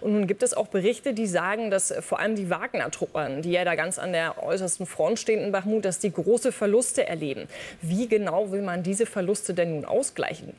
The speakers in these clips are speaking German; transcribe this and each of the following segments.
Und nun gibt es auch Berichte, die sagen, dass vor allem die Wagner-Truppen, die ja da ganz an der äußersten Front stehen in Bachmut, dass die große Verluste erleben. Wie genau will man diese Verluste denn nun ausgleichen?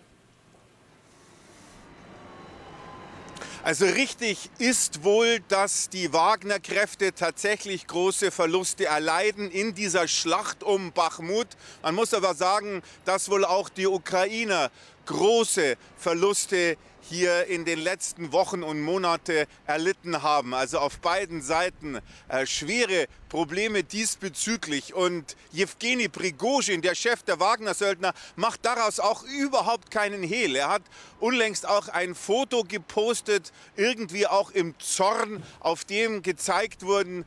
Also richtig ist wohl, dass die Wagner-Kräfte tatsächlich große Verluste erleiden in dieser Schlacht um Bachmut. Man muss aber sagen, dass wohl auch die Ukrainer große Verluste hier in den letzten Wochen und Monaten erlitten haben. Also auf beiden Seiten schwere Probleme diesbezüglich. Und Jewgeni Prigozhin, der Chef der Wagner-Söldner, macht daraus auch überhaupt keinen Hehl. Er hat unlängst auch ein Foto gepostet, irgendwie auch im Zorn, auf dem gezeigt wurden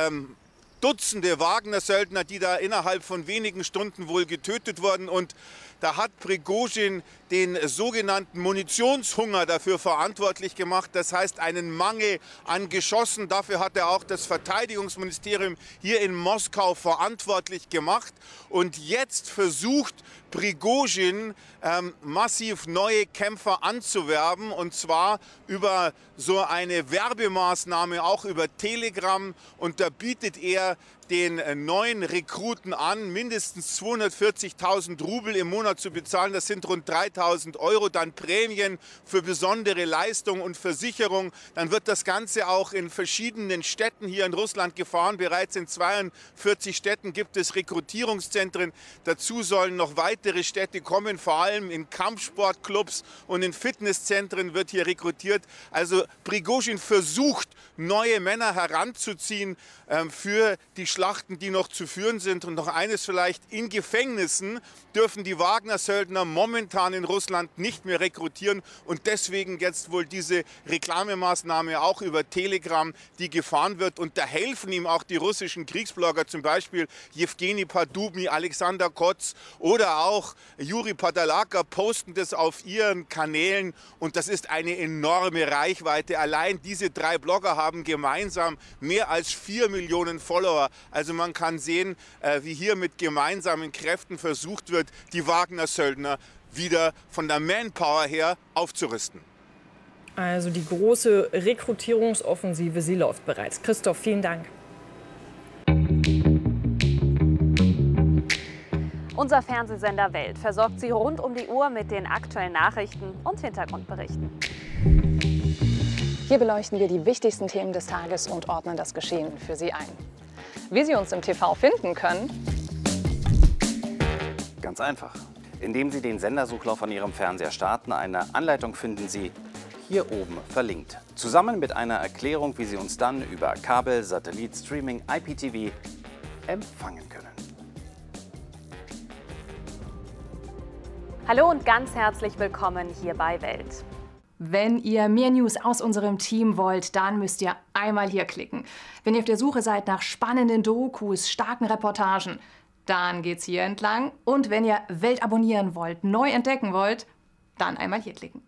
Dutzende Wagner-Söldner, die da innerhalb von wenigen Stunden wohl getötet wurden. Und da hat Prigozhin den sogenannten Munitionshunger dafür verantwortlich gemacht. Das heißt, einen Mangel an Geschossen. Dafür hat er auch das Verteidigungsministerium hier in Moskau verantwortlich gemacht. Und jetzt versucht Prigozhin massiv neue Kämpfer anzuwerben. Und zwar über so eine Werbemaßnahme, auch über Telegram. Und da bietet er den neuen Rekruten an, mindestens 240.000 Rubel im Monat zu bezahlen. Das sind rund 3.000 Euro. Dann Prämien für besondere Leistung und Versicherung. Dann wird das Ganze auch in verschiedenen Städten hier in Russland gefahren. Bereits in 42 Städten gibt es Rekrutierungszentren. Dazu sollen noch weitere Städte kommen. Vor allem in Kampfsportclubs und in Fitnesszentren wird hier rekrutiert. Also Prigozhin versucht, neue Männer heranzuziehen für die Schlachten, die noch zu führen sind. Und noch eines vielleicht: In Gefängnissen dürfen die Wagner-Söldner momentan in Russland nicht mehr rekrutieren. Und deswegen jetzt wohl diese Reklamemaßnahme auch über Telegram, die gefahren wird. Und da helfen ihm auch die russischen Kriegsblogger, zum Beispiel Jewgeni Padubny, Alexander Kotz oder auch Juri Padalaka, posten das auf ihren Kanälen. Und das ist eine enorme Reichweite. Allein diese drei Blogger haben gemeinsam mehr als 4 Millionen Follower. Also man kann sehen, wie hier mit gemeinsamen Kräften versucht wird, die Wagner-Söldner wieder von der Manpower her aufzurüsten. Also die große Rekrutierungsoffensive, sie läuft bereits. Christoph, vielen Dank. Unser Fernsehsender Welt versorgt Sie rund um die Uhr mit den aktuellen Nachrichten und Hintergrundberichten. Hier beleuchten wir die wichtigsten Themen des Tages und ordnen das Geschehen für Sie ein. Wie Sie uns im TV finden können? Ganz einfach. Indem Sie den Sendersuchlauf an Ihrem Fernseher starten, eine Anleitung finden Sie hier oben verlinkt. Zusammen mit einer Erklärung, wie Sie uns dann über Kabel, Satellit, Streaming, IPTV empfangen können. Hallo und ganz herzlich willkommen hier bei Welt. Wenn ihr mehr News aus unserem Team wollt, dann müsst ihr einmal hier klicken. Wenn ihr auf der Suche seid nach spannenden Dokus, starken Reportagen, dann geht's hier entlang. Und wenn ihr Welt abonnieren wollt, neu entdecken wollt, dann einmal hier klicken.